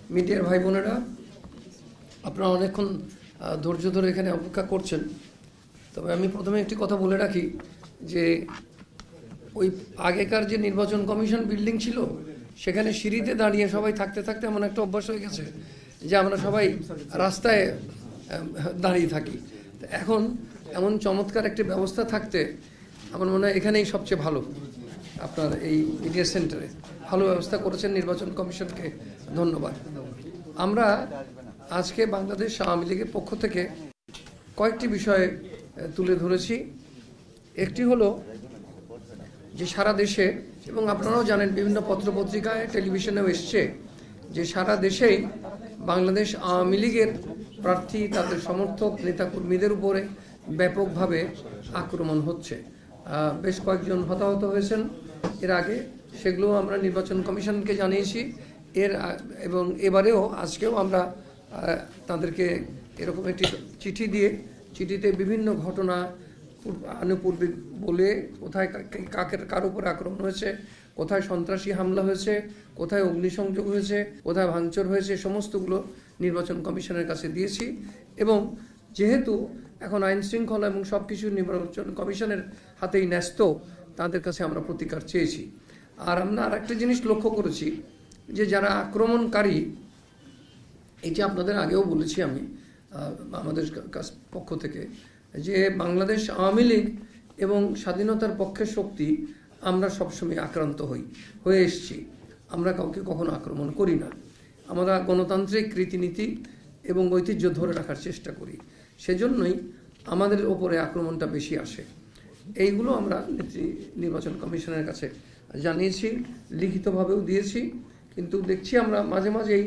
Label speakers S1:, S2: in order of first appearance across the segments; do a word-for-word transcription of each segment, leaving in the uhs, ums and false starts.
S1: মিডিয়ার ভাই বোনেরা, আপনারা অনেকক্ষণ ধৈর্য ধরে এখানে অপেক্ষা করছেন। তবে আমি প্রথমে একটি কথা বলে রাখি যে ওই আগেকার যে নির্বাচন কমিশন বিল্ডিং ছিল সেখানে সিঁড়িতে দাঁড়িয়ে সবাই থাকতে থাকতে এমন একটা অভ্যাস হয়ে গেছে যে আমরা সবাই রাস্তায় দাঁড়িয়ে থাকি। এখন এমন চমৎকার একটি ব্যবস্থা থাকতে আমার মনে হয় এখানেই সবচেয়ে ভালো। আপনার এই মিডিয়া সেন্টারে ভালো ব্যবস্থা করেছেন, নির্বাচন কমিশনকে ধন্যবাদ। আমরা আজকে বাংলাদেশ আওয়ামী লীগের পক্ষ থেকে কয়েকটি বিষয় তুলে ধরেছি। একটি হলো যে সারা দেশে, এবং আপনারাও জানেন বিভিন্ন পত্রপত্রিকায় টেলিভিশনেও এসছে, যে সারা দেশেই বাংলাদেশ আওয়ামী লীগের প্রার্থী তাদের সমর্থক নেতাকর্মীদের উপরে ব্যাপকভাবে আক্রমণ হচ্ছে। বেশ কয়েকজন হতাহত হয়েছেন এর আগে, সেগুলো আমরা নির্বাচন কমিশনকে জানিয়েছি। এর এবং এবারেও আজকেও আমরা তাদেরকে এরকম একটি চিঠি দিয়ে, চিঠিতে বিভিন্ন ঘটনা আনুপূর্বিক বলে কোথায় কাকের কার উপর আক্রমণ হয়েছে, কোথায় সন্ত্রাসী হামলা হয়েছে, কোথায় অগ্নিসংযোগ হয়েছে, কোথায় ভাঙচুর হয়েছে, সমস্তগুলো নির্বাচন কমিশনের কাছে দিয়েছি। এবং যেহেতু এখন আইন শৃঙ্খলা এবং সব কিছু নির্বাচন কমিশনের হাতেই ন্যস্ত, তাদের কাছে আমরা প্রতিকার চেয়েছি। আর আমরা আর একটা জিনিস লক্ষ্য করেছি যে যারা আক্রমণকারী, এটি আপনাদের আগেও বলেছি আমি আমাদের পক্ষ থেকে, যে বাংলাদেশ আওয়ামী লীগ এবং স্বাধীনতার পক্ষের শক্তি আমরা সবসময় আক্রান্ত হই হয়ে এসছি। আমরা কাউকে কখনো আক্রমণ করি না। আমরা গণতান্ত্রিক রীতিনীতি এবং ঐতিহ্য ধরে রাখার চেষ্টা করি, সেজন্যই আমাদের ওপরে আক্রমণটা বেশি আসে। এইগুলো আমরা নির্বাচন কমিশনের কাছে জানিয়েছি, লিখিতভাবেও দিয়েছি। কিন্তু দেখছি আমরা মাঝে মাঝেই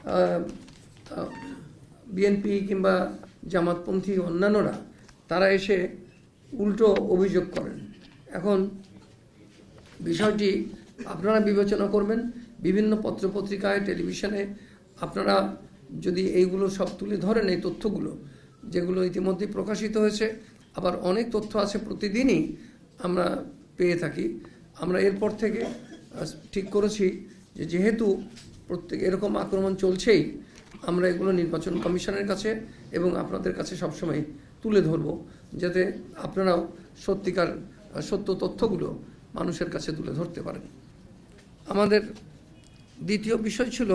S1: বিএনপি কিংবা জামাতপন্থী অন্যান্যরা তারা এসে উল্টো অভিযোগ করেন। এখন বিষয়টি আপনারা বিবেচনা করবেন। বিভিন্ন পত্রপত্রিকায়, টেলিভিশনে আপনারা যদি এইগুলো সব তুলে ধরেন, এই তথ্যগুলো যেগুলো ইতিমধ্যে প্রকাশিত হয়েছে, আবার অনেক তথ্য আছে প্রতিদিনই আমরা পেয়ে থাকি। আমরা এরপর থেকে ঠিক করেছি যে যেহেতু প্রত্যেক এরকম আক্রমণ চলছেই, আমরা এগুলো নির্বাচন কমিশনের কাছে এবং আপনাদের কাছে সবসময় তুলে ধরব, যাতে আপনারাও সত্যিকার সত্য তথ্যগুলো মানুষের কাছে তুলে ধরতে পারেন। আমাদের দ্বিতীয় বিষয় ছিল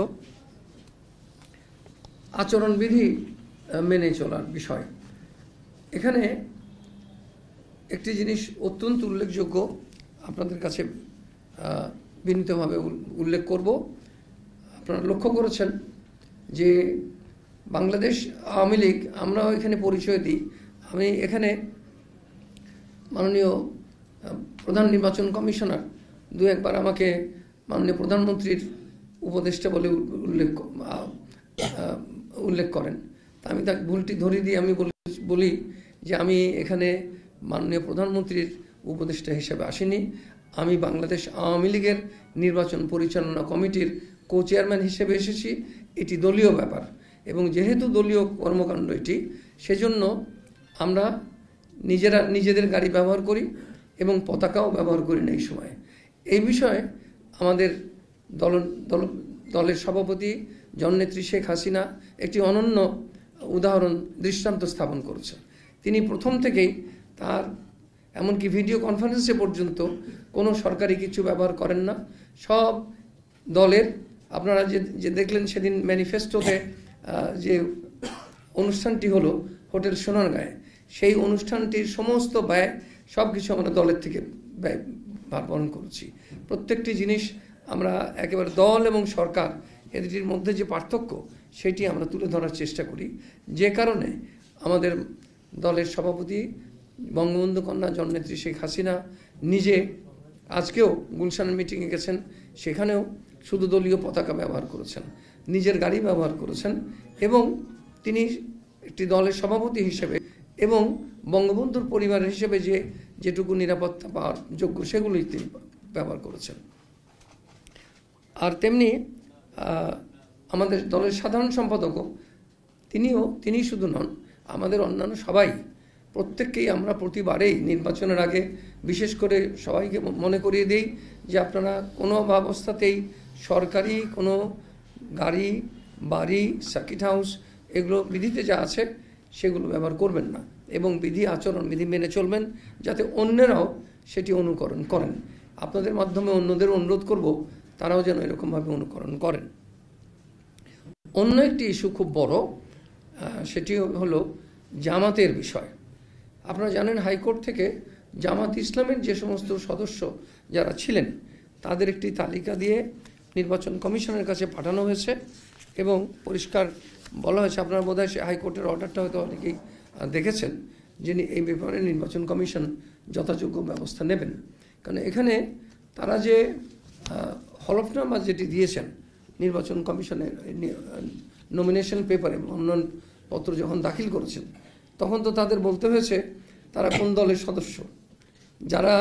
S1: আচরণবিধি মেনে চলার বিষয়। এখানে একটি জিনিস অত্যন্ত উল্লেখযোগ্য, আপনাদের কাছে বিনীতভাবে উল্লেখ করব। আপনারা লক্ষ্য করেছেন যে বাংলাদেশ আওয়ামী লীগ, আমরাও এখানে পরিচয় দিই। আমি এখানে মাননীয় প্রধান নির্বাচন কমিশনার দু একবার আমাকে মাননীয় প্রধানমন্ত্রীর উপদেষ্টা বলে উল্লেখ উল্লেখ করেন। তা আমি তাকে ভুলটি ধরিয়ে দিয়ে আমি বলি যে আমি এখানে মাননীয় প্রধানমন্ত্রীর উপদেষ্টা হিসেবে আসিনি, আমি বাংলাদেশ আওয়ামী লীগের নির্বাচন পরিচালনা কমিটির কো চেয়ারম্যান হিসেবে এসেছি। এটি দলীয় ব্যাপার এবং যেহেতু দলীয় কর্মকাণ্ড এটি, সেজন্য আমরা নিজেরা নিজেদের গাড়ি ব্যবহার করি এবং পতাকাও ব্যবহার করি না এই সময়ে। এই বিষয়ে আমাদের দল দল দলের সভাপতি জননেত্রী শেখ হাসিনা একটি অনন্য উদাহরণ দৃষ্টান্ত স্থাপন করেছেন। তিনি প্রথম থেকেই তার এমনকি ভিডিও কনফারেন্সে পর্যন্ত কোনো সরকারি কিছু ব্যবহার করেন না। সব দলের, আপনারা যে যে দেখলেন সেদিন ম্যানিফেস্টোতে যে অনুষ্ঠানটি হলো হোটেল সোনারগাঁয়ে, সেই অনুষ্ঠানটির সমস্ত ব্যয় সব কিছু আমরা দলের থেকে ব্যয় ভার বহন করেছি। প্রত্যেকটি জিনিস আমরা একেবারে দল এবং সরকার এটির মধ্যে যে পার্থক্য সেটি আমরা তুলে ধরার চেষ্টা করি। যে কারণে আমাদের দলের সভাপতি বঙ্গবন্ধু কন্যা জননেত্রী শেখ হাসিনা নিজে আজকেও গুলশানের মিটিংয়ে গেছেন, সেখানেও শুধু দলীয় পতাকা ব্যবহার করেছেন, নিজের গাড়ি ব্যবহার করেছেন এবং তিনি একটি দলের সভাপতি হিসেবে এবং বঙ্গবন্ধুর পরিবারের হিসেবে যে যেটুকু নিরাপত্তা পাওয়ার যোগ্য সেগুলোই তিনি ব্যবহার করেছেন। আর তেমনি আমাদের দলের সাধারণ সম্পাদকও তিনিও তিনি শুধু নন, আমাদের অন্যান্য সবাই প্রত্যেককেই আমরা প্রতিবারেই নির্বাচনের আগে বিশেষ করে সবাইকে মনে করিয়ে দেই যে আপনারা কোনো অবস্থাতেই সরকারি কোনো গাড়ি বাড়ি, সার্কিট হাউস, এগুলো বিধিতে যা আছে সেগুলো ব্যবহার করবেন না এবং বিধি আচরণ বিধি মেনে চলবেন, যাতে অন্যরাও সেটি অনুকরণ করেন। আপনাদের মাধ্যমে অন্যদের অনুরোধ করব তারাও যেন এরকমভাবে অনুকরণ করেন। অন্য একটি ইস্যু খুব বড়, সেটি হলো জামাতের বিষয়। আপনারা জানেন হাইকোর্ট থেকে জামাত ইসলামের যে সমস্ত সদস্য যারা ছিলেন তাদের একটি তালিকা দিয়ে নির্বাচন কমিশনের কাছে পাঠানো হয়েছে এবং পরিষ্কার বলা হয়েছে, আপনারা বোধহয় সে হাইকোর্টের অর্ডারটা হয়তো অনেকেই দেখেছেন, যে এই ব্যাপারে নির্বাচন কমিশন যথাযোগ্য ব্যবস্থা নেবেন। কারণ এখানে তারা যে হলফনামা যেটি দিয়েছেন নির্বাচন কমিশনের নমিনেশন পেপারে মনোনয়নপত্র যখন দাখিল করেছেন, তখন তো তাদের বলতে হয়েছে তারা কোন দলের সদস্য। যারা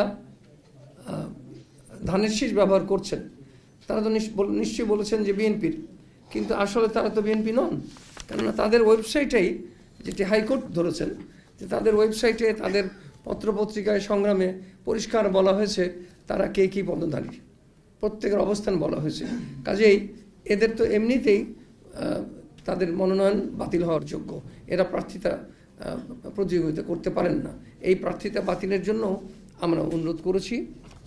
S1: ধানের শীষ ব্যবহার করছেন তারা তো নিশ্চয়ই বলেছেন যে বিএনপির, কিন্তু আসলে তারা তো বিএনপি নন। কেননা তাদের ওয়েবসাইটেই, যেটি হাইকোর্ট ধরেছেন, যে তাদের ওয়েবসাইটে তাদের পত্রপত্রিকায় সংগ্রামে পরিষ্কার বলা হয়েছে তারা কে কী পদধারী, প্রত্যেকের অবস্থান বলা হয়েছে। কাজেই এদের তো এমনিতেই তাদের মনোনয়ন বাতিল হওয়ার যোগ্য, এরা প্রার্থিতা প্রতিযোগিতা করতে পারেন না। এই প্রার্থিতা বাতিলের জন্য আমরা অনুরোধ করেছি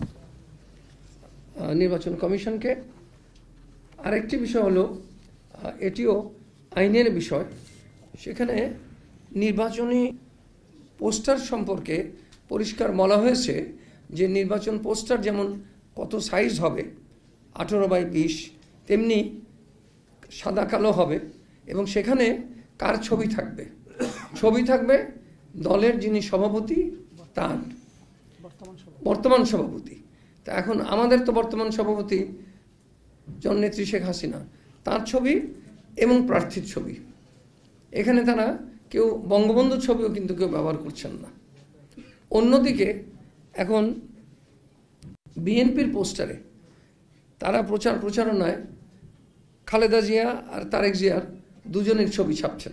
S1: নির্বাচন কমিশনকে। আরেকটি বিষয় হলো, এটিও আইনের বিষয়, সেখানে নির্বাচনী পোস্টার সম্পর্কে পরিষ্কার বলা হয়েছে যে নির্বাচন পোস্টার যেমন কত সাইজ হবে আঠেরো বাই বিশ, তেমনি সাদা কালো হবে এবং সেখানে কার ছবি থাকবে, ছবি থাকবে দলের যিনি সভাপতি তার, বর্তমান সভাপতি। তা এখন আমাদের তো বর্তমান সভাপতি জননেত্রী শেখ হাসিনা, তার ছবি এবং প্রার্থীর ছবি। এখানে তারা কেউ বঙ্গবন্ধুর ছবিও কিন্তু কেউ ব্যবহার করছেন না। অন্যদিকে এখন বিএনপির পোস্টারে তারা প্রচার প্রচারণায় খালেদা জিয়া আর তারেক জিয়ার দুজনের ছবি ছাপছেন।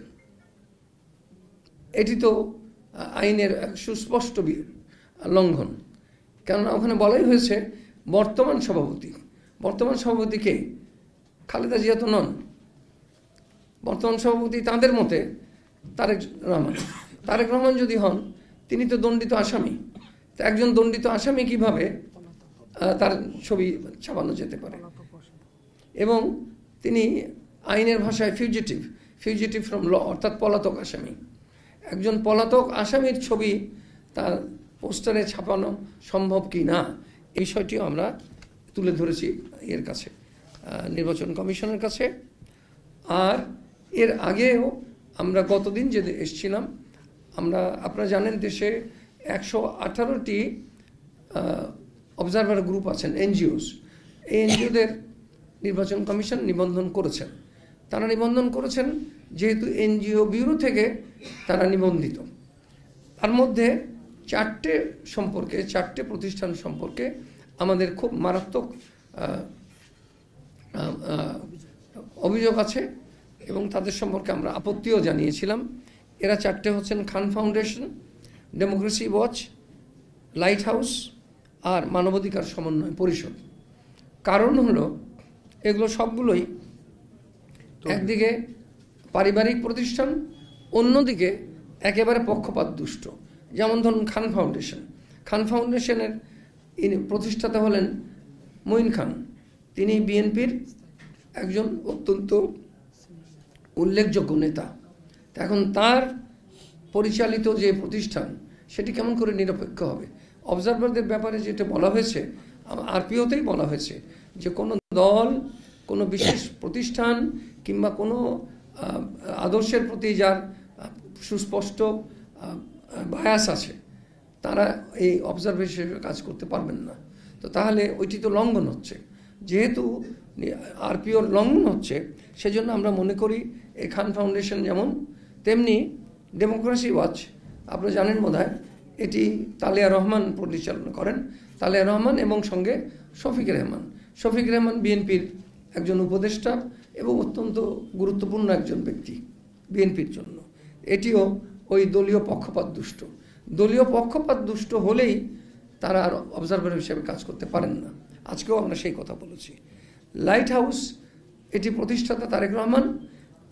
S1: এটি তো আইনের সুস্পষ্ট লঙ্ঘন, কেননা ওখানে বলাই হয়েছে বর্তমান সভাপতি। বর্তমান সভাপতি কে? খালেদা জিয়া তো নন। বর্তমান সভাপতি তাদের মতে তারেক রহমান। তারেক রহমান যদি হন, তিনি তো দণ্ডিত আসামি। তো একজন দণ্ডিত আসামি কিভাবে তার ছবি ছাপানো যেতে পারে? এবং তিনি আইনের ভাষায় ফিউজিটিভ, ফিউজিটিভ ফ্রম ল, অর্থাৎ পলাতক আসামি। একজন পলাতক আসামির ছবি তার পোস্টারে ছাপানো সম্ভব কি না, এই বিষয়টিও আমরা তুলে ধরেছি এর কাছে, নির্বাচন কমিশনের কাছে। আর এর আগেও আমরা গতদিন যে এসেছিলাম, আমরা আপনারা জানেন দেশে একশো আঠারোটি অবজারভার গ্রুপ আছেন, এনজিওস। এই এনজিওদের নির্বাচন কমিশন নিবন্ধন করেছেন। তারা নিবন্ধন করেছেন যেহেতু এনজিও ব্যুরো থেকে তারা নিবন্ধিত। তার মধ্যে চারটে সম্পর্কে, চারটে প্রতিষ্ঠান সম্পর্কে আমাদের খুব মারাত্মক অভিযোগ আছে এবং তাদের সম্পর্কে আমরা আপত্তিও জানিয়েছিলাম। এরা চারটে হচ্ছেন Khan Foundation, Democracy Watch, Light House আর মানবাধিকার সমন্বয় পরিষদ। কারণ হলো এগুলো সবগুলোই একদিকে পারিবারিক প্রতিষ্ঠান, অন্যদিকে একেবারে পক্ষপাত দুষ্ট। যেমন ধরুন খান ফাউন্ডেশন, খান ফাউন্ডেশনের প্রতিষ্ঠাতা হলেন মঈন খান। তিনি বিএনপির একজন অত্যন্ত উল্লেখযোগ্য নেতা। এখন তার পরিচালিত যে প্রতিষ্ঠান সেটি কেমন করে নিরপেক্ষ হবে? অবজারভারদের ব্যাপারে যেটা বলা হয়েছে, আরপিওতেই বলা হয়েছে যে কোনো দল, কোনো বিশেষ প্রতিষ্ঠান কিংবা কোনো আদর্শের প্রতি যার সুস্পষ্ট বায়াস আছে তারা এই অবজারভেশনের কাজ করতে পারবেন না। তো তাহলে ওইটি তো লঙ্ঘন হচ্ছে। যেহেতু আরপিওর লঙ্ঘন হচ্ছে, সেজন্য আমরা মনে করি এই খান ফাউন্ডেশন যেমন, তেমনি ডেমোক্রেসি ওয়াচ, আপনারা জানেন বোধহয়, এটি তালেয়া রহমান পরিচালনা করেন। তালেয়া রহমান এবং সঙ্গে শফিক রেহমান। শফিক রেহমান বিএনপির একজন উপদেষ্টা এবং অত্যন্ত গুরুত্বপূর্ণ একজন ব্যক্তি বিএনপির জন্য। এটিও ওই দলীয় পক্ষপাত দুষ্ট। দলীয় পক্ষপাত দুষ্ট হলেই তারা আর অবজারভার হিসেবে কাজ করতে পারেন না। আজকেও আমরা সেই কথা বলেছি। লাইট হাউস, এটি প্রতিষ্ঠাতা তারেক রহমান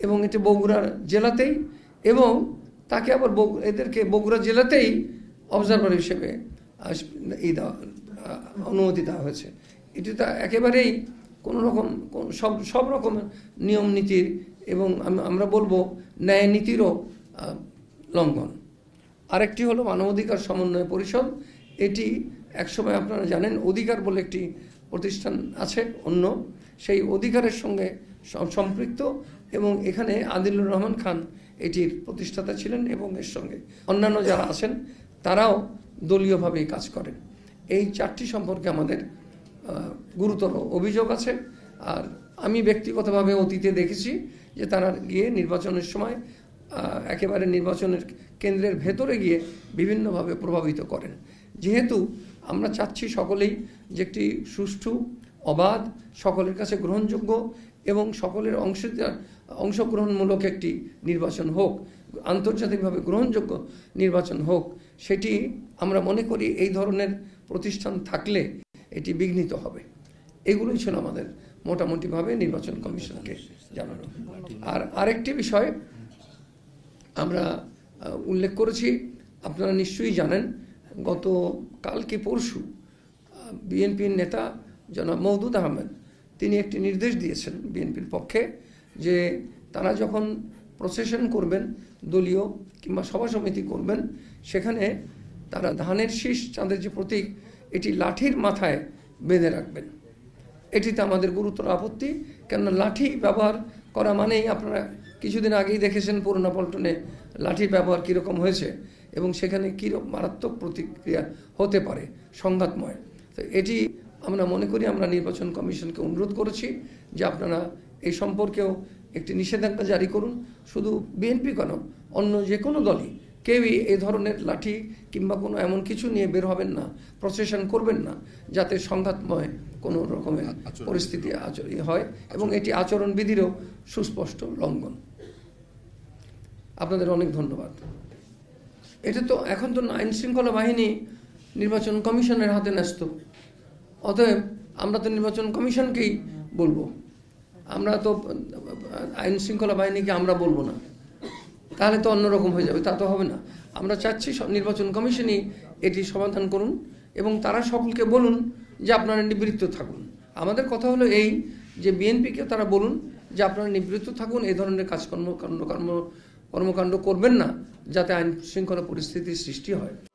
S1: এবং এটি বগুড়া জেলাতেই, এবং তাকে আবার এদেরকে বগুড়া জেলাতেই অবজারভার হিসেবে এই দেওয়া অনুমতি দেওয়া হয়েছে। এটি তো একেবারেই কোনো রকম সব সব রকমের নিয়ম নীতির এবং আমরা বলবো ন্যায় নীতিরও লঙ্ঘন। আরেকটি হলো মানবাধিকার সমন্বয় পরিষদ। এটি একসময় আপনারা জানেন অধিকার বলে একটি প্রতিষ্ঠান আছে অন্য, সেই অধিকারের সঙ্গে সম্পৃক্ত, এবং এখানে আদিলুর রহমান খান এটির প্রতিষ্ঠাতা ছিলেন এবং এর সঙ্গে অন্যান্য যারা আছেন তারাও দলীয়ভাবেই কাজ করেন। এই চারটি সম্পর্কে আমাদের গুরুতর অভিযোগ আছে। আর আমি ব্যক্তিগতভাবে অতীতে দেখেছি যে তারা গিয়ে নির্বাচনের সময় একেবারে নির্বাচনের কেন্দ্রের ভেতরে গিয়ে বিভিন্নভাবে প্রভাবিত করেন। যেহেতু আমরা চাচ্ছি সকলেই যে একটি সুষ্ঠু, অবাধ, সকলের কাছে গ্রহণযোগ্য এবং সকলের অংশীদার অংশগ্রহণমূলক একটি নির্বাচন হোক, আন্তর্জাতিকভাবে গ্রহণযোগ্য নির্বাচন হোক, সেটি আমরা মনে করি এই ধরনের প্রতিষ্ঠান থাকলে এটি বিঘ্নিত হবে। এগুলোই ছিল আমাদের মোটামুটিভাবে নির্বাচন কমিশনকে জানানো। আর আরেকটি বিষয় আমরা উল্লেখ করেছি, আপনারা নিশ্চয়ই জানেন, গত কাল কি পরশু বিএনপির নেতা জনাব মওদুদ আহমেদ তিনি একটি নির্দেশ দিয়েছেন বিএনপির পক্ষে যে তারা যখন প্রসেশন করবেন, দলীয় কিংবা সভা সমিতি করবেন, সেখানে তারা ধানের শীষ, চাঁদের যে প্রতীক, এটি লাঠির মাথায় বেঁধে রাখবেন। এটিতে আমাদের গুরুতর আপত্তি, কেননা লাঠি ব্যবহার করা মানেই আপনারা কিছুদিন আগেই দেখেছেন পুরোনো পল্টনে লাঠির ব্যবহার কীরকম হয়েছে এবং সেখানে কীরকম মারাত্মক প্রতিক্রিয়া হতে পারে, সংঘাতময়। তো এটি আমরা মনে করি, আমরা নির্বাচন কমিশনকে অনুরোধ করেছি যে আপনারা এই সম্পর্কেও একটি নিষেধাজ্ঞা জারি করুন। শুধু বিএনপি কেন, অন্য যে কোনো দলই কেউই এই ধরনের লাঠি কিংবা কোনো এমন কিছু নিয়ে বের হবেন না, প্রসেশন করবেন না, যাতে সংঘাতময় কোনো রকমের পরিস্থিতি হয়, এবং এটি আচরণবিধিরও সুস্পষ্ট লঙ্ঘন। আপনাদের অনেক ধন্যবাদ। এটা তো এখন তো আইন শৃঙ্খলা বাহিনী নির্বাচন কমিশনের হাতে ন্যস্ত, অতএব আমরা তো নির্বাচন কমিশনকেই বলবো, আমরা তো আইন শৃঙ্খলা বাহিনীকে আমরা বলবো না, তাহলে তো অন্যরকম হয়ে যাবে, তা তো হবে না। আমরা চাচ্ছি নির্বাচন কমিশনই এটি সমাধান করুন এবং তারা সকলকে বলুন যে আপনারা নিবৃত্ত থাকুন। আমাদের কথা হলো এই যে বিএনপিকে তারা বলুন যে আপনারা নিবৃত্ত থাকুন, এই ধরনের কাজকর্ম কর্ম কর্মকাণ্ড করবেন না, যাতে আইন শৃঙ্খলা পরিস্থিতির সৃষ্টি হয়।